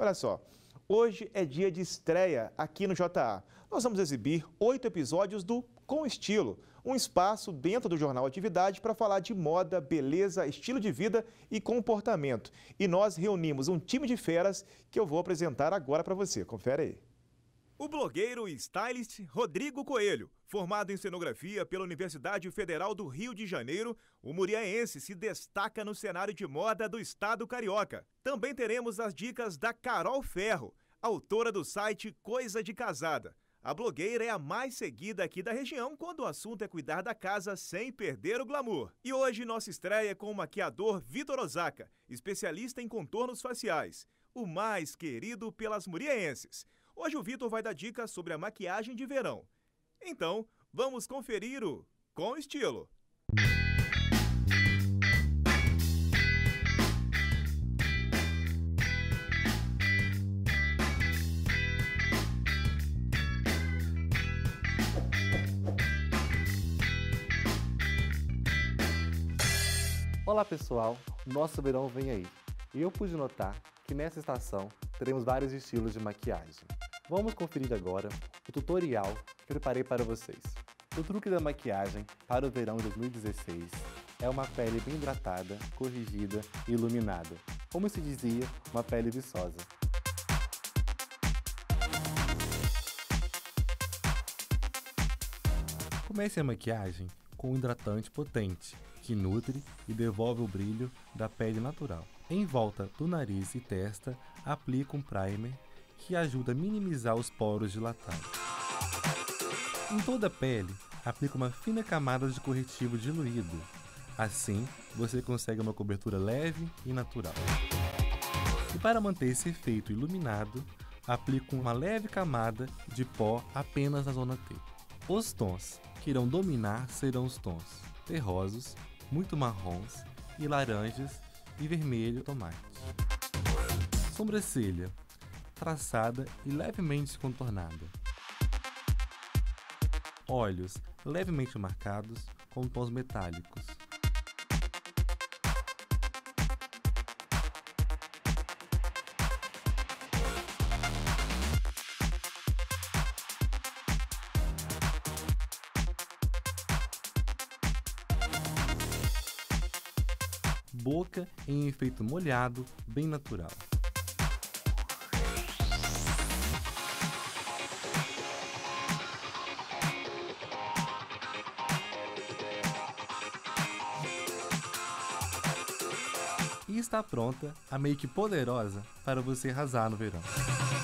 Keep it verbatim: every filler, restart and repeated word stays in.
Olha só, hoje é dia de estreia aqui no J A. Nós vamos exibir oito episódios do Com Estilo, um espaço dentro do Jornal Atividade para falar de moda, beleza, estilo de vida e comportamento. E nós reunimos um time de feras que eu vou apresentar agora para você. Confere aí. O blogueiro e stylist Rodrigo Coelho, formado em cenografia pela Universidade Federal do Rio de Janeiro, o muriaense se destaca no cenário de moda do estado carioca. Também teremos as dicas da Carol Ferro, autora do site Coisa de Casada. A blogueira é a mais seguida aqui da região quando o assunto é cuidar da casa sem perder o glamour. E hoje nossa estreia é com o maquiador Vitor Osaka, especialista em contornos faciais, o mais querido pelas muriaenses. Hoje o Vitor vai dar dicas sobre a maquiagem de verão. Então, vamos conferir o Com Estilo. Olá pessoal, nosso verão vem aí. E eu pude notar que nessa estação teremos vários estilos de maquiagem. Vamos conferir agora o tutorial que preparei para vocês. O truque da maquiagem para o verão de dois mil e dezesseis é uma pele bem hidratada, corrigida e iluminada. Como se dizia, uma pele viçosa. Comece a maquiagem com um hidratante potente, que nutre e devolve o brilho da pele natural. Em volta do nariz e testa, aplica um primer que ajuda a minimizar os poros dilatados. Em toda a pele, aplica uma fina camada de corretivo diluído. Assim, você consegue uma cobertura leve e natural. E para manter esse efeito iluminado, aplica uma leve camada de pó apenas na zona T. Os tons que irão dominar serão os tons terrosos, muito marrons e laranjas e vermelho tomate. Sobrancelha traçada e levemente contornada. Olhos levemente marcados com tons metálicos. Boca em efeito molhado, bem natural. E está pronta a make poderosa para você arrasar no verão.